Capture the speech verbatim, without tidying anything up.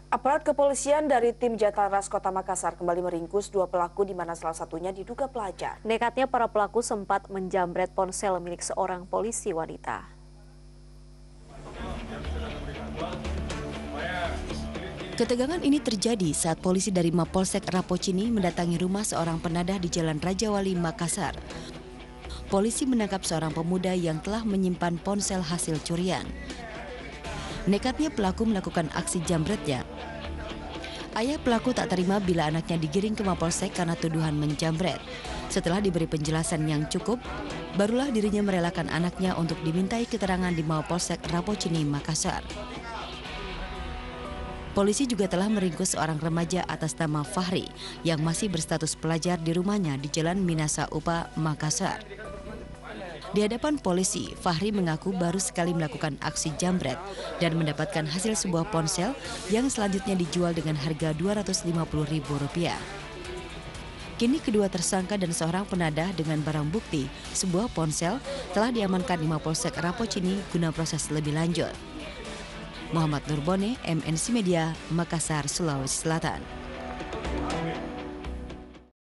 Aparat kepolisian dari tim Jataras Kota Makassar kembali meringkus dua pelaku di mana salah satunya diduga pelajar. Nekatnya para pelaku sempat menjamret ponsel milik seorang polisi wanita. Ketegangan ini terjadi saat polisi dari Mapolsek Rapocini mendatangi rumah seorang penadah di Jalan Raja Wali, Makassar. Polisi menangkap seorang pemuda yang telah menyimpan ponsel hasil curian. Nekatnya pelaku melakukan aksi jambretnya. Ayah pelaku tak terima bila anaknya digiring ke Mapolsek karena tuduhan menjambret. Setelah diberi penjelasan yang cukup, barulah dirinya merelakan anaknya untuk dimintai keterangan di Mapolsek Rapocini, Makassar. Polisi juga telah meringkus seorang remaja atas nama Fahri yang masih berstatus pelajar di rumahnya di Jalan Minasa Upa, Makassar. Di hadapan polisi, Fahri mengaku baru sekali melakukan aksi jambret dan mendapatkan hasil sebuah ponsel yang selanjutnya dijual dengan harga dua ratus lima puluh ribu rupiah. Kini kedua tersangka dan seorang penadah dengan barang bukti, sebuah ponsel, telah diamankan di Mapolsek Rapocini guna proses lebih lanjut. Muhammad Nurbone, M N C Media, Makassar, Sulawesi Selatan.